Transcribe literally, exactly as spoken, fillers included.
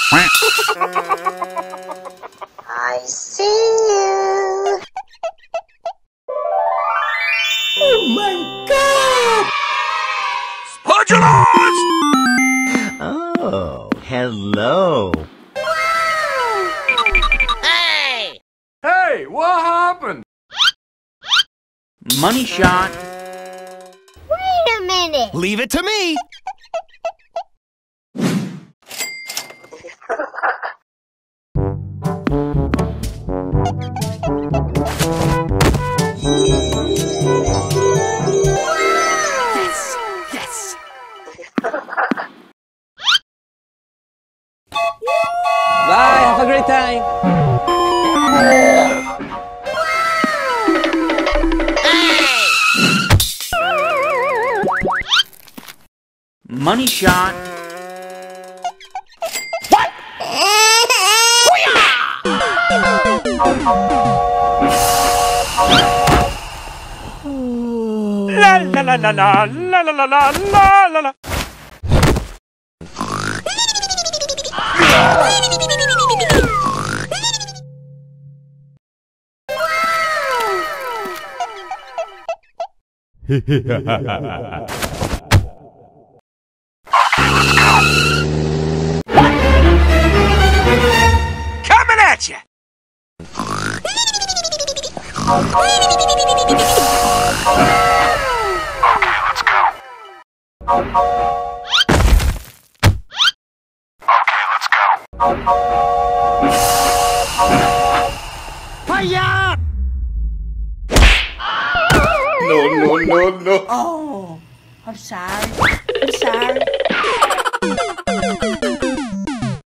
I see you. Oh my God! Spudulars! Oh, hello. Hey! Hey, what happened? Money shot. Wait a minute. Leave it to me. Yes! Yes! Bye, have a great time. Money shot. What? La la la la la la la la la la la. Coming at you. Okay, let's go.